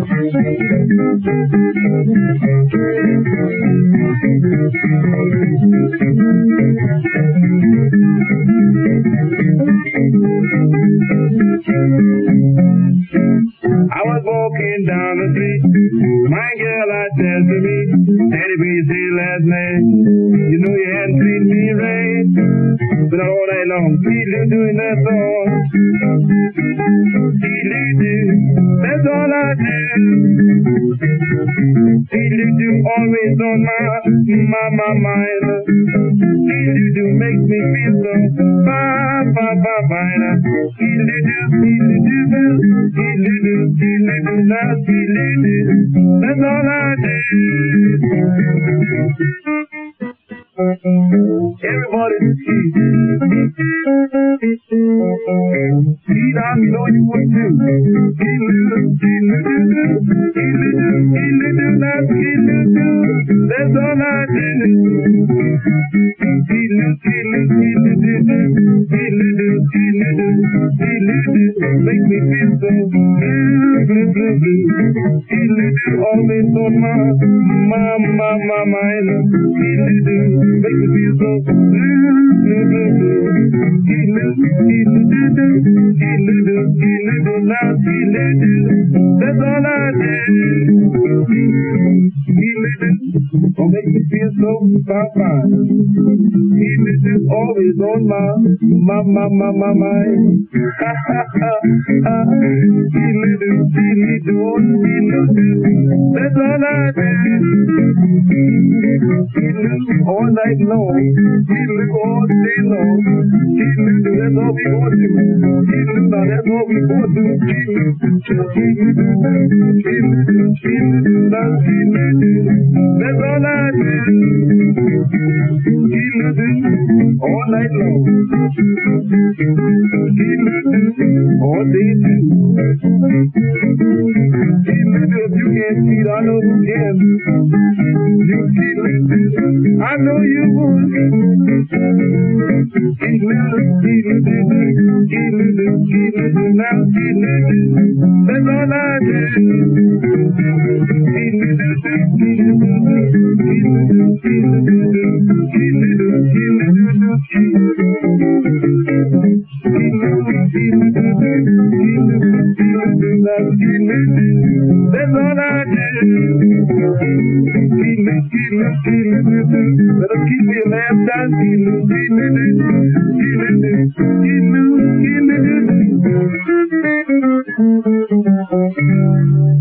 was walking down the street, my girl I said to me, Daddy, be say last night, you know you hadn't treated me right, but all night long, feeling doing that song, feeling that's all I do. Feeling do always on my mind. Feeling do makes me feel so fine. Feeling do, not feeling do. That's all I do. Everybody cheat. Cheat, I know you would too. That's all I do. Make me feel so always on my mind. Make me feel so that's all I do. Oh, make me feel so fine. Always on my mind. That's all I do. All night long, all day long. That's all we want to do. Now that's all we want to do. That's all I do. All night long. All day too. If you can't cheat, I know you can. You cheat, I know you would. That's all I That's all I do. Let us keep your last time.